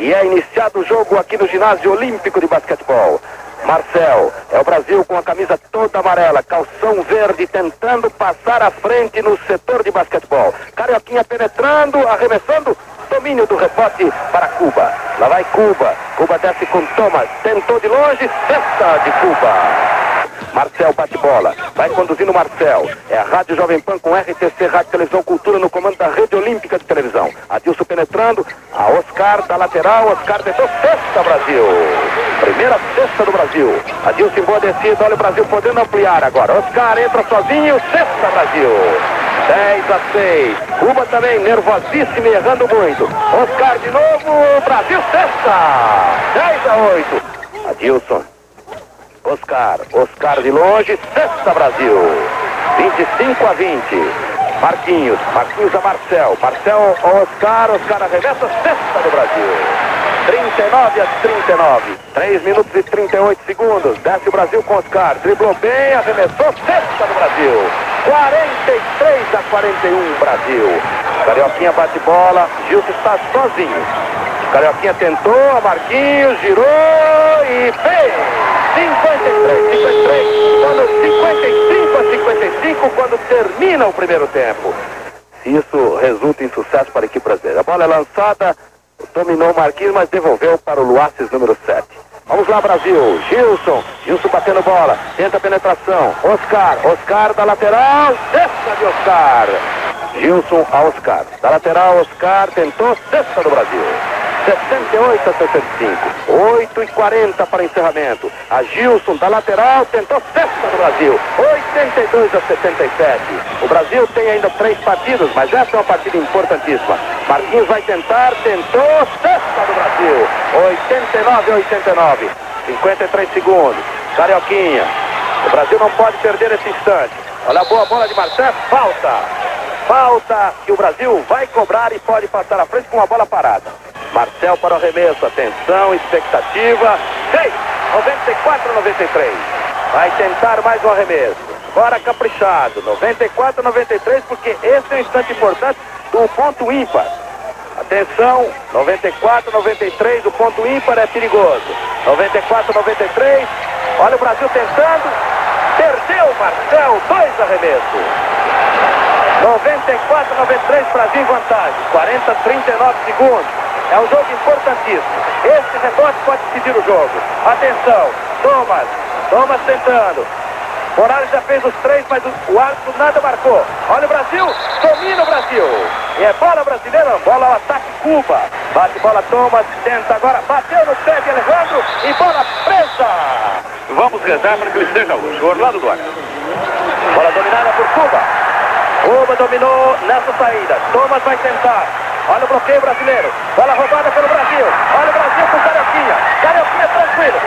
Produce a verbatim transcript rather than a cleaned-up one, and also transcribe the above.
E é iniciado o jogo aqui no Ginásio Olímpico de Basquetebol. Marcel, é o Brasil com a camisa toda amarela, calção verde, tentando passar à frente no setor de basquetebol. Carioquinha penetrando, arremessando, domínio do rebote para Cuba. Lá vai Cuba, Cuba desce com Thomas, tentou de longe, cesta de Cuba. Marcel bate bola, vai conduzindo Marcel. É a Rádio Jovem Pan com R T C, Rádio Televisão Cultura, no comando da Rede Olímpica de Televisão. Adilson penetrando, a Oscar da lateral, Oscar tentou, cesta Brasil. Primeira cesta do Brasil. Adilson em boa descida, olha o Brasil podendo ampliar agora. Oscar entra sozinho, cesta Brasil. dez a seis. Cuba também nervosíssima e errando muito. Oscar de novo, Brasil cesta. dez a oito. Adilson. Oscar, Oscar de longe, cesta Brasil. vinte e cinco a vinte. Marquinhos, Marquinhos a Marcel. Marcel ao Oscar, Oscar arremessa, cesta do Brasil. trinta e nove a trinta e nove. três minutos e trinta e oito segundos. Desce o Brasil com Oscar. Driblou bem, arremessou, cesta do Brasil. quarenta e três a quarenta e um Brasil. Carioquinha bate bola, Gilson está sozinho. Carioquinha tentou, a Marquinhos girou e fez. cinquenta e três a cinquenta e três. Quando cinquenta e cinco a cinquenta e cinco, quando termina o primeiro tempo. Se isso resulta em sucesso para a equipe brasileira. A bola é lançada, dominou o Marquinhos, mas devolveu para o Luaces número sete. Vamos lá, Brasil. Gilson. Gilson batendo bola. Tenta a penetração. Oscar. Oscar da lateral. Cesta de Oscar. Gilson a Oscar. Da lateral, Oscar tentou. Cesta do Brasil. sessenta e oito a sessenta e cinco. oito e quarenta para encerramento. A Gilson da lateral tentou, cesta do Brasil. oitenta e dois a setenta e sete. O Brasil tem ainda três partidas, mas essa é uma partida importantíssima. Marquinhos vai tentar, tentou, cesta do Brasil. oitenta e nove a oitenta e nove. cinquenta e três segundos. Carioquinha. O Brasil não pode perder esse instante. Olha a boa bola de Marcel. Falta. Falta que o Brasil vai cobrar e pode passar à frente com uma bola parada. Marcel para o arremesso, atenção, expectativa, seis, noventa e quatro a noventa e três, vai tentar mais um arremesso, agora caprichado, noventa e quatro a noventa e três, porque esse é um instante importante do ponto ímpar, atenção, noventa e quatro a noventa e três, o ponto ímpar é perigoso, noventa e quatro a noventa e três, olha o Brasil tentando, perdeu Marcel, dois arremessos, noventa e quatro a noventa e três, Brasil em vantagem, quarenta a trinta e nove segundos. É um jogo importantíssimo. Esse rebote pode decidir o jogo. Atenção, Thomas. Thomas tentando. Morales já fez os três, mas o árbitro nada marcou. Olha o Brasil, domina o Brasil. E é bola brasileira, bola ao ataque Cuba. Bate bola Thomas, tenta agora, bateu no pé de Alejandro e bola presa. Vamos rezar para que ele seja o Orlando Duarte. Bola dominada por Cuba. Cuba dominou nessa saída. Thomas vai tentar. Olha o bloqueio brasileiro. Bola roubada pelo Brasil. Olha o Brasil com Carioquinha. Carioquinha tranquilo.